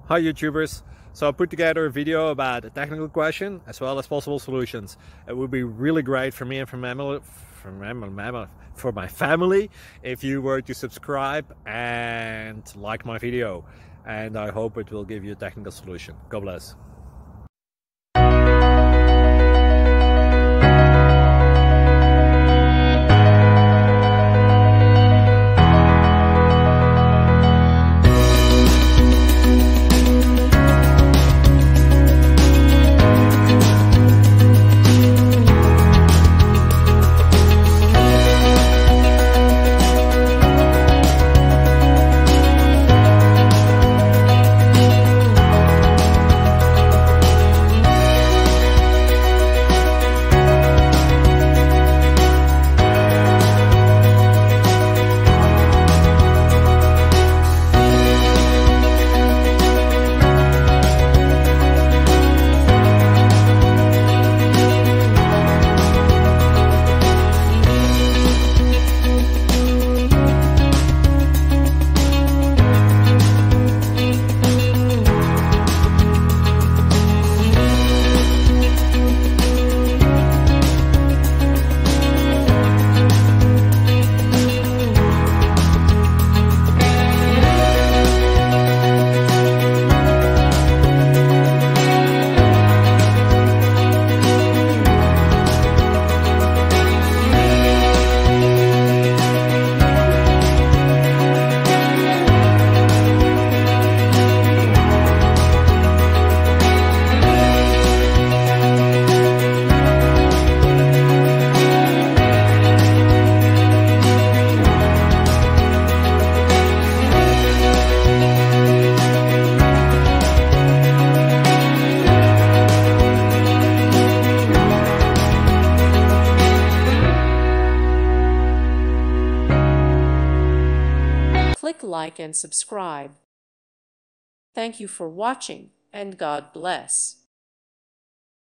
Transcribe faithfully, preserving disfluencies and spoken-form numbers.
Hi YouTubers! So I put together a video about a technical question as well as possible solutions. It would be really great for me and for, mammal, for, mammal, for my family if you were to subscribe and like my video. And I hope it will give you a technical solution. God bless. Click like and subscribe. Thank you for watching, and God bless.